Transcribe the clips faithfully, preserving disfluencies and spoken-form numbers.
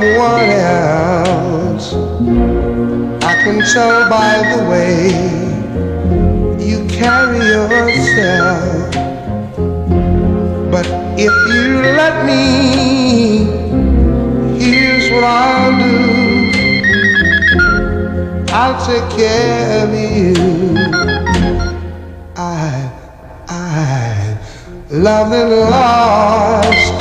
someone else. I can tell by the way you carry yourself. But if you let me, here's what I'll do. I'll take care of you. I, I loved and lost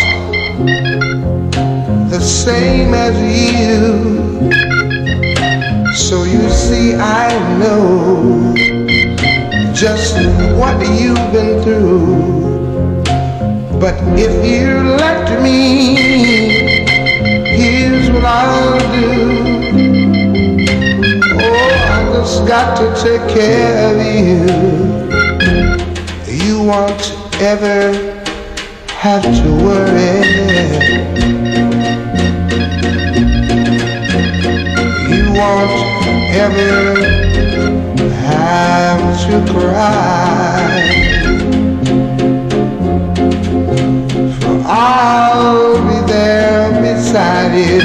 the same as you. So you see, I know just what you've been through. But if you let me, here's what I'll do. Oh, I just got to take care of you. You won't ever have to worry. You won't ever have to cry. For I'll be there beside you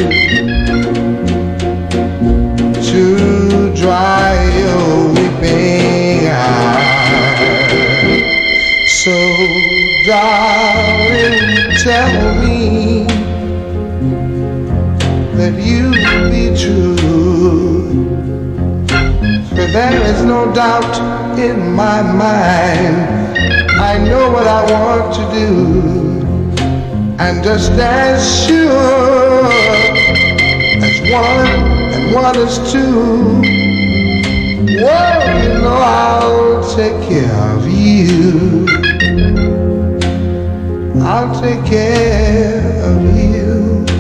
to dry your weeping eyes. So, darling, tell me that you be true. For there is no doubt in my mind, I know what I want to do. And just as sure as one and one is two, well, you know I'll take care of you. I'll take care of you.